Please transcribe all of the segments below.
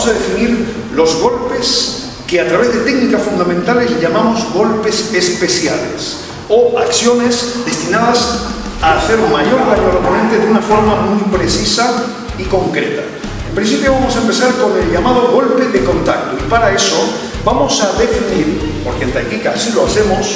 vamos a definir los golpes que a través de técnicas fundamentales llamamos golpes especiales o acciones destinadas a hacer mayor daño al oponente de una forma muy precisa y concreta. En principio vamos a empezar con el llamado golpe de contacto y para eso vamos a definir, porque en Taikika así lo hacemos,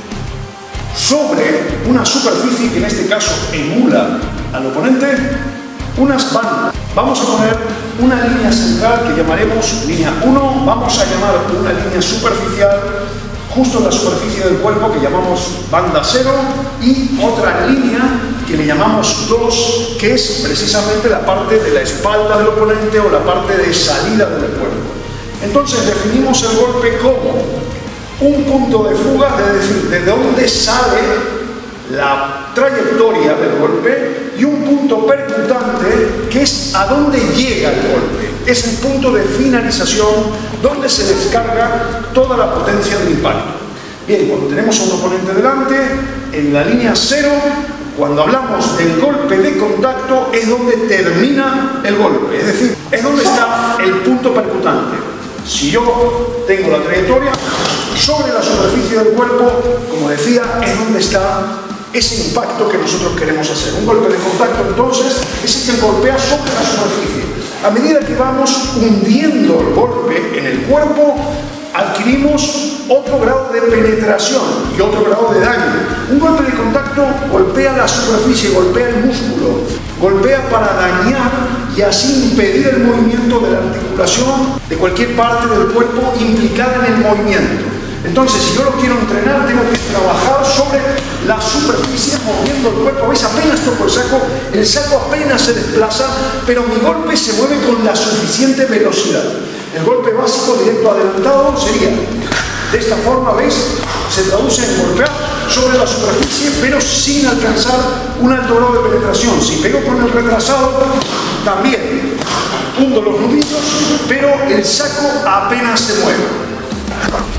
sobre una superficie que en este caso emula al oponente, unas bandas. Vamos a poner una línea central que llamaremos línea 1, vamos a llamar una línea superficial justo en la superficie del cuerpo que llamamos banda 0 y otra línea que le llamamos 2, que es precisamente la parte de la espalda del oponente o la parte de salida del cuerpo. Entonces definimos el golpe como un punto de fuga, es decir, de dónde sale la trayectoria del golpe, y un punto percutante, que es a dónde llega el golpe. Es el punto de finalización donde se descarga toda la potencia del impacto. Bien, cuando tenemos a un oponente delante, en la línea 0, cuando hablamos del golpe de contacto, es donde termina el golpe, es decir, es donde está el punto percutante. Si yo tengo la trayectoria, sobre la superficie del cuerpo, como decía, es donde está ese impacto que nosotros queremos hacer. Un golpe de contacto, entonces, es el que golpea sobre la superficie. A medida que vamos hundiendo el golpe en el cuerpo, adquirimos otro grado de penetración y otro grado de daño. Un golpe de contacto golpea la superficie, golpea el músculo, golpea para dañar y así impedir el movimiento de la articulación de cualquier parte del cuerpo implicada en el movimiento. Entonces, si yo lo quiero entrenar, tengo que trabajar sobre la superficie moviendo el cuerpo. ¿Veis? Apenas toco el saco apenas se desplaza, pero mi golpe se mueve con la suficiente velocidad. El golpe básico directo adelantado sería de esta forma, ¿veis? Se traduce en golpear sobre la superficie, pero sin alcanzar un alto grado de penetración. Si pego con el retrasado, también hundo los nudillos, pero el saco apenas se mueve.